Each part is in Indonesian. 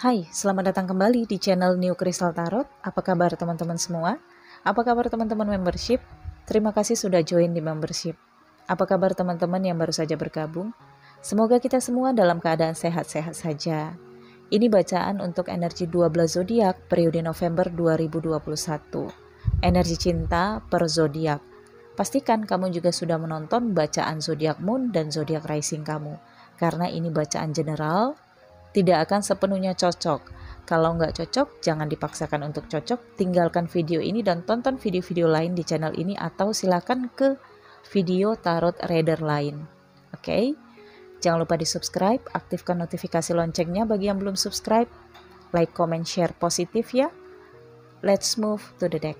Hai, selamat datang kembali di channel New Crystal Tarot. Apa kabar teman-teman semua? Apa kabar teman-teman membership? Terima kasih sudah join di membership. Apa kabar teman-teman yang baru saja bergabung? Semoga kita semua dalam keadaan sehat-sehat saja. Ini bacaan untuk energi 12 zodiak periode November 2021. Energi cinta per zodiak. Pastikan kamu juga sudah menonton bacaan zodiak moon dan zodiak rising kamu. Karena ini bacaan general, tidak akan sepenuhnya cocok. Kalau nggak cocok, jangan dipaksakan untuk cocok. Tinggalkan video ini dan tonton video-video lain di channel ini atau silakan ke video tarot reader lain. Oke? Jangan lupa di subscribe, aktifkan notifikasi loncengnya bagi yang belum subscribe. Like, comment, share positif ya. Let's move to the deck.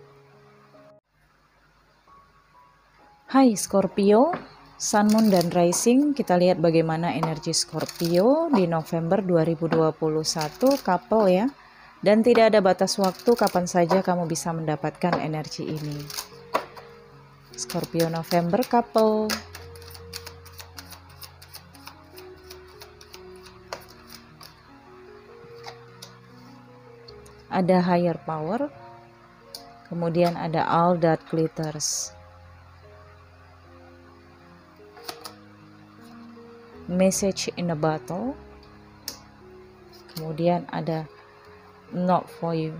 Hai Scorpio, Sun, Moon, dan Rising. Kita lihat bagaimana energi Scorpio di November 2021, couple ya. Dan tidak ada batas waktu, kapan saja kamu bisa mendapatkan energi ini. Scorpio November couple. Ada higher power. Kemudian ada all that glitters. Message in a bottle. Kemudian ada not for you.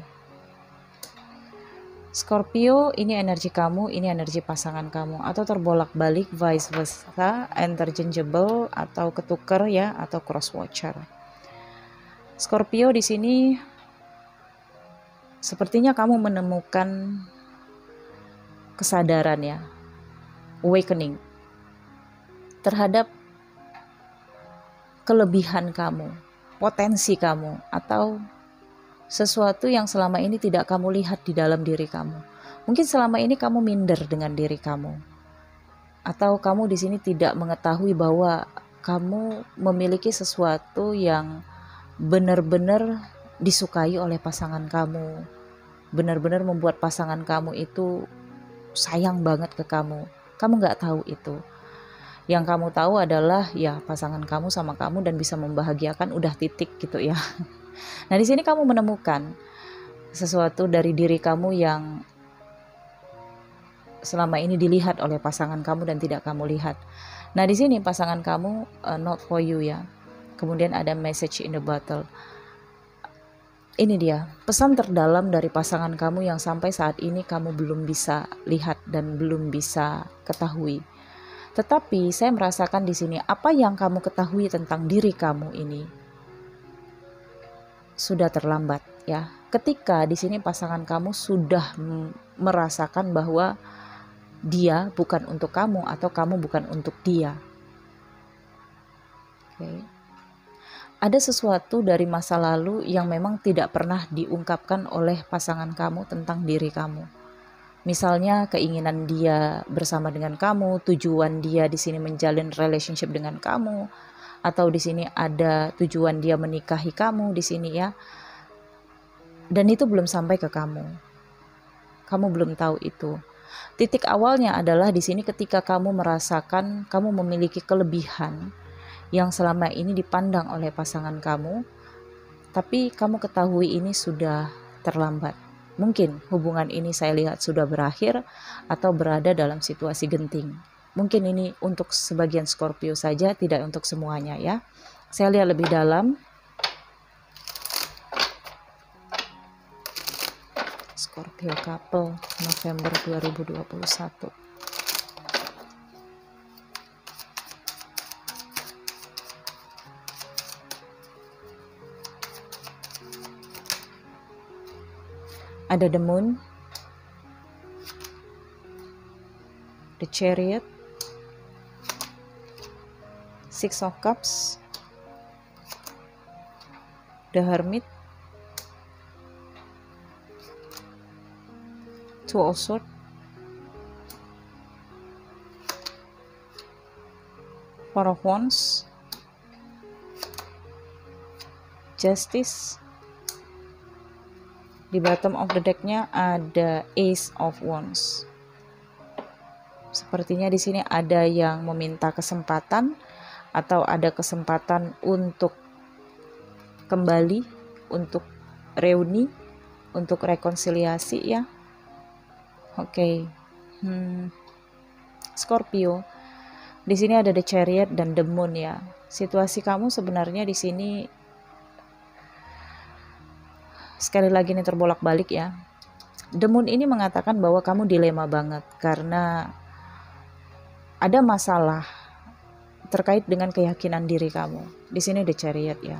Scorpio, ini energi kamu, ini energi pasangan kamu, atau terbolak-balik, vice versa, interchangeable atau ketuker ya, atau cross watcher. Scorpio di sini sepertinya kamu menemukan kesadaran ya, awakening terhadap kelebihan kamu, potensi kamu, atau sesuatu yang selama ini tidak kamu lihat di dalam diri kamu. Mungkin selama ini kamu minder dengan diri kamu, atau kamu di sini tidak mengetahui bahwa kamu memiliki sesuatu yang benar-benar disukai oleh pasangan kamu, benar-benar membuat pasangan kamu itu sayang banget ke kamu. Kamu nggak tahu itu. Yang kamu tahu adalah ya pasangan kamu sama kamu dan bisa membahagiakan, udah titik gitu ya. Nah di sini kamu menemukan sesuatu dari diri kamu yang selama ini dilihat oleh pasangan kamu dan tidak kamu lihat. Nah di sini pasangan kamu not for you ya. Kemudian ada message in the bottle. Ini dia pesan terdalam dari pasangan kamu yang sampai saat ini kamu belum bisa lihat dan belum bisa ketahui. Tetapi saya merasakan di sini apa yang kamu ketahui tentang diri kamu ini sudah terlambat ya. Ketika di sini pasangan kamu sudah merasakan bahwa dia bukan untuk kamu atau kamu bukan untuk dia. Oke. Ada sesuatu dari masa lalu yang memang tidak pernah diungkapkan oleh pasangan kamu tentang diri kamu. Misalnya keinginan dia bersama dengan kamu, tujuan dia di sini menjalin relationship dengan kamu, atau di sini ada tujuan dia menikahi kamu di sini ya. Dan itu belum sampai ke kamu. Kamu belum tahu itu. Titik awalnya adalah di sini ketika kamu merasakan kamu memiliki kelebihan yang selama ini dipandang oleh pasangan kamu, tapi kamu ketahui ini sudah terlambat. Mungkin hubungan ini saya lihat sudah berakhir atau berada dalam situasi genting. Mungkin ini untuk sebagian Scorpio saja, tidak untuk semuanya ya. Saya lihat lebih dalam. Scorpio couple November 2021. Ada the moon, the chariot, six of cups, the hermit, two of swords, four of wands, justice. Di bottom of the decknya ada Ace of Wands. Sepertinya di sini ada yang meminta kesempatan atau ada kesempatan untuk kembali untuk reuni, untuk rekonsiliasi ya. Oke. Scorpio. Di sini ada The Chariot dan The Moon ya. Situasi kamu sebenarnya di sini sekali lagi nih terbolak-balik ya. The Moon ini mengatakan bahwa kamu dilema banget karena ada masalah terkait dengan keyakinan diri kamu. Di sini The Chariot ya.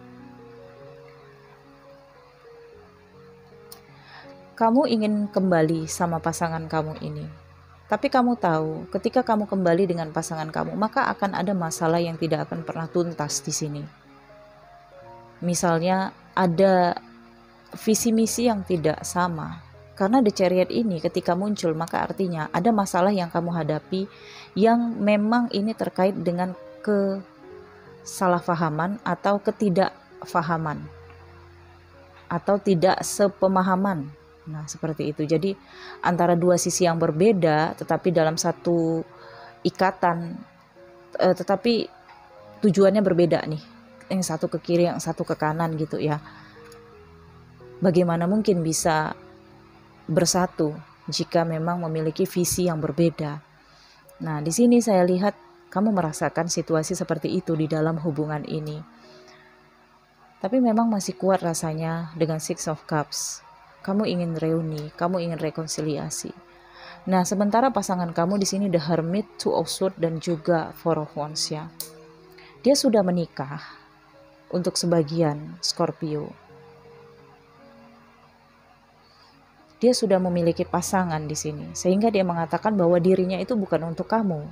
Kamu ingin kembali sama pasangan kamu ini. Tapi kamu tahu, ketika kamu kembali dengan pasangan kamu, maka akan ada masalah yang tidak akan pernah tuntas di sini. Misalnya ada visi misi yang tidak sama. Karena The Chariot ini ketika muncul, maka artinya ada masalah yang kamu hadapi yang memang ini terkait dengan kesalahpahaman atau ketidakfahaman atau tidak sepemahaman. Nah, seperti itu. Jadi antara dua sisi yang berbeda tetapi dalam satu ikatan, tetapi tujuannya berbeda nih. Yang satu ke kiri, yang satu ke kanan gitu ya. Bagaimana mungkin bisa bersatu jika memang memiliki visi yang berbeda? Nah, di sini saya lihat kamu merasakan situasi seperti itu di dalam hubungan ini. Tapi memang masih kuat rasanya dengan Six of Cups. Kamu ingin reuni, kamu ingin rekonsiliasi. Nah, sementara pasangan kamu di sini The Hermit, Two of Swords dan juga Four of Wands ya. Dia sudah menikah untuk sebagian Scorpio. Dia sudah memiliki pasangan di sini, sehingga dia mengatakan bahwa dirinya itu bukan untuk kamu.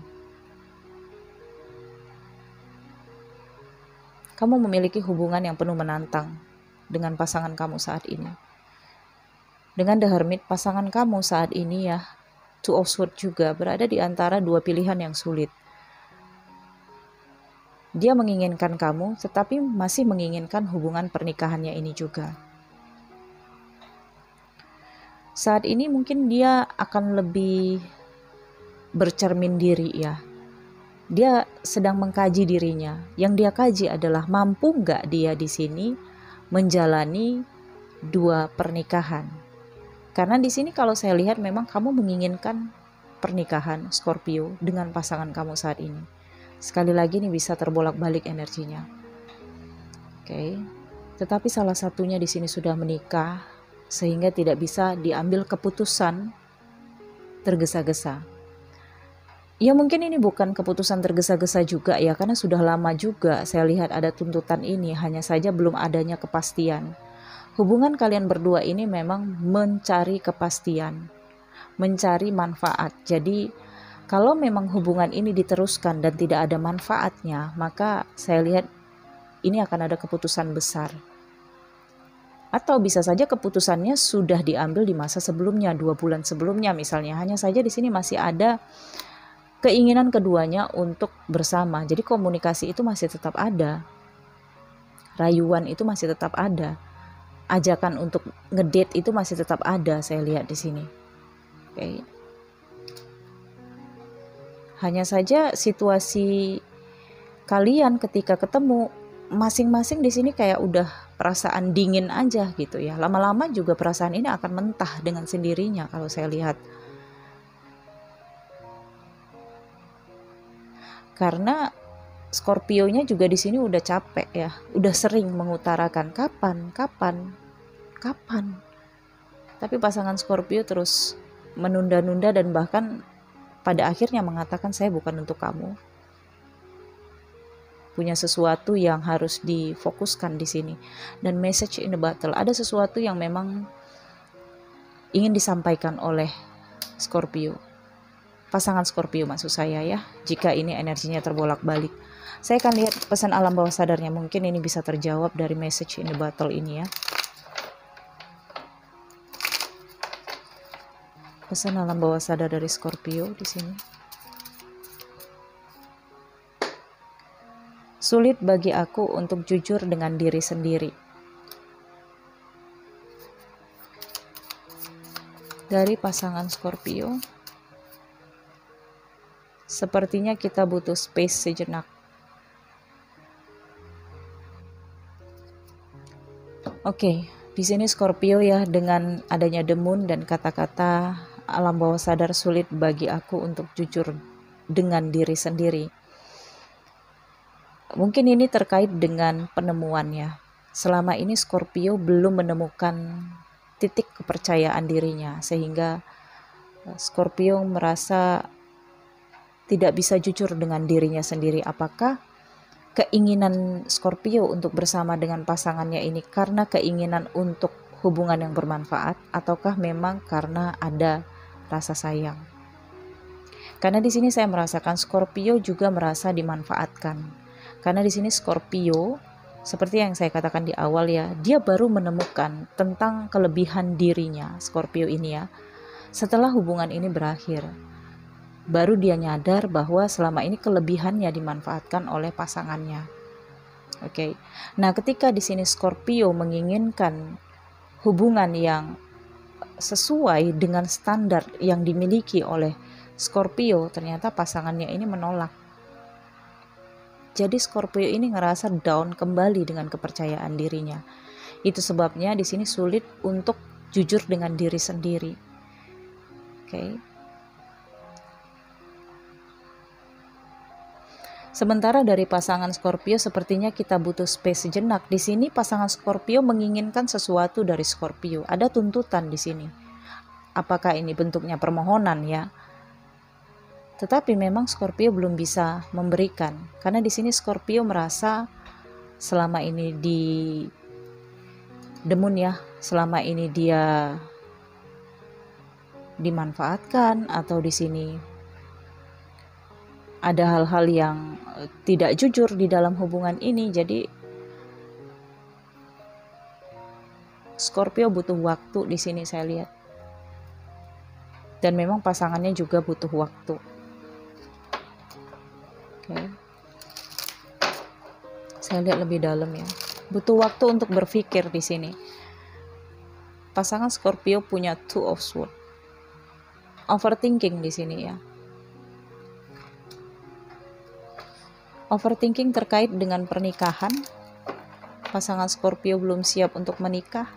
Kamu memiliki hubungan yang penuh menantang dengan pasangan kamu saat ini. Dengan The Hermit, pasangan kamu saat ini ya, Two of Swords juga berada di antara dua pilihan yang sulit. Dia menginginkan kamu, tetapi masih menginginkan hubungan pernikahannya ini juga. Saat ini mungkin dia akan lebih bercermin diri ya. Dia sedang mengkaji dirinya. Yang dia kaji adalah mampu nggak dia di sini menjalani dua pernikahan. Karena di sini kalau saya lihat memang kamu menginginkan pernikahan Scorpio dengan pasangan kamu saat ini. Sekali lagi nih bisa terbolak-balik energinya. Oke. Tetapi salah satunya di sini sudah menikah sehingga tidak bisa diambil keputusan tergesa-gesa. Ya mungkin ini bukan keputusan tergesa-gesa juga ya, karena sudah lama juga saya lihat ada tuntutan ini, hanya saja belum adanya kepastian. Hubungan kalian berdua ini memang mencari kepastian, mencari manfaat. Jadi kalau memang hubungan ini diteruskan dan tidak ada manfaatnya, maka saya lihat ini akan ada keputusan besar. Atau bisa saja keputusannya sudah diambil di masa sebelumnya, 2 bulan sebelumnya misalnya. Hanya saja di sini masih ada keinginan keduanya untuk bersama. Jadi komunikasi itu masih tetap ada. Rayuan itu masih tetap ada. Ajakan untuk ngedate itu masih tetap ada, saya lihat di sini. Oke. Hanya saja situasi kalian ketika ketemu masing-masing di sini kayak udah perasaan dingin aja gitu ya. Lama-lama juga perasaan ini akan mentah dengan sendirinya kalau saya lihat. Karena Scorpio-nya juga di sini udah capek ya, udah sering mengutarakan kapan. Tapi pasangan Scorpio terus menunda-nunda dan bahkan pada akhirnya mengatakan saya bukan untuk kamu. Punya sesuatu yang harus difokuskan di sini. Dan message in the battle, ada sesuatu yang memang ingin disampaikan oleh Scorpio. Pasangan Scorpio maksud saya ya, jika ini energinya terbolak-balik. Saya akan lihat pesan alam bawah sadarnya, mungkin ini bisa terjawab dari message in the battle ini ya. Pesan alam bawah sadar dari Scorpio di sini. Sulit bagi aku untuk jujur dengan diri sendiri. Dari pasangan Scorpio, sepertinya kita butuh space sejenak. Oke, di sini Scorpio ya, dengan adanya The Moon dan kata-kata alam bawah sadar, sulit bagi aku untuk jujur dengan diri sendiri. Mungkin ini terkait dengan penemuannya. Selama ini Scorpio belum menemukan titik kepercayaan dirinya, sehingga Scorpio merasa tidak bisa jujur dengan dirinya sendiri. Apakah keinginan Scorpio untuk bersama dengan pasangannya ini karena keinginan untuk hubungan yang bermanfaat, ataukah memang karena ada rasa sayang? Karena di sini saya merasakan Scorpio juga merasa dimanfaatkan. Karena di sini Scorpio, seperti yang saya katakan di awal ya, dia baru menemukan tentang kelebihan dirinya, Scorpio ini ya, setelah hubungan ini berakhir. Baru dia nyadar bahwa selama ini kelebihannya dimanfaatkan oleh pasangannya. Oke. Nah, ketika di sini Scorpio menginginkan hubungan yang sesuai dengan standar yang dimiliki oleh Scorpio, ternyata pasangannya ini menolak. Jadi Scorpio ini ngerasa down kembali dengan kepercayaan dirinya. Itu sebabnya di sini sulit untuk jujur dengan diri sendiri. Oke. Sementara dari pasangan Scorpio sepertinya kita butuh space sejenak. Di sini pasangan Scorpio menginginkan sesuatu dari Scorpio. Ada tuntutan di sini. Apakah ini bentuknya permohonan ya? Tetapi memang Scorpio belum bisa memberikan, karena di sini Scorpio merasa selama ini di The Moon ya, selama ini dia dimanfaatkan, atau di sini ada hal-hal yang tidak jujur di dalam hubungan ini. Jadi Scorpio butuh waktu di sini saya lihat. Dan memang pasangannya juga butuh waktu. Oke. Saya lihat lebih dalam ya. Butuh waktu untuk berpikir di sini. Pasangan Scorpio punya Two of Swords. Overthinking di sini ya. Overthinking terkait dengan pernikahan. Pasangan Scorpio belum siap untuk menikah.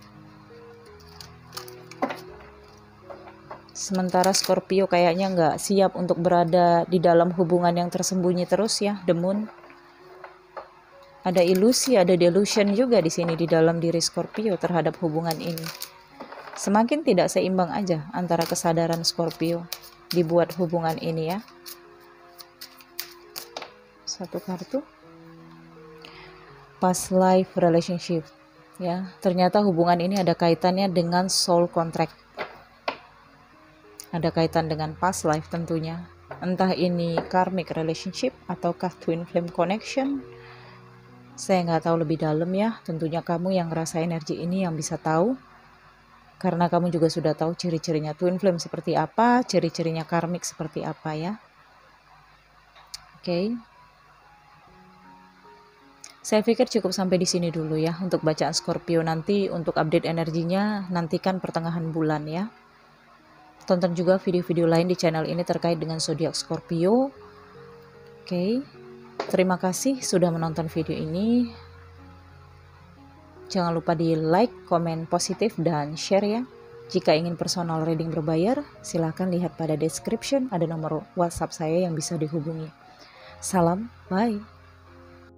Sementara Scorpio kayaknya nggak siap untuk berada di dalam hubungan yang tersembunyi terus ya, The Moon. Ada ilusi, ada delusion juga di sini di dalam diri Scorpio terhadap hubungan ini. Semakin tidak seimbang aja antara kesadaran Scorpio dibuat hubungan ini ya. Satu kartu. Past life relationship ya. Ternyata hubungan ini ada kaitannya dengan soul contract. Ada kaitan dengan past life tentunya. Entah ini karmic relationship ataukah twin flame connection. Saya nggak tahu lebih dalam ya. Tentunya kamu yang ngerasa energi ini yang bisa tahu. Karena kamu juga sudah tahu ciri-cirinya twin flame seperti apa, ciri-cirinya karmic seperti apa ya. Oke. Saya pikir cukup sampai di sini dulu ya untuk bacaan Scorpio. Nanti untuk update energinya nantikan pertengahan bulan ya. Tonton juga video-video lain di channel ini terkait dengan zodiak Scorpio. Oke. Terima kasih sudah menonton video ini. Jangan lupa di like, komen positif, dan share ya. Jika ingin personal reading berbayar, silahkan lihat pada description, ada nomor WhatsApp saya yang bisa dihubungi. Salam, bye.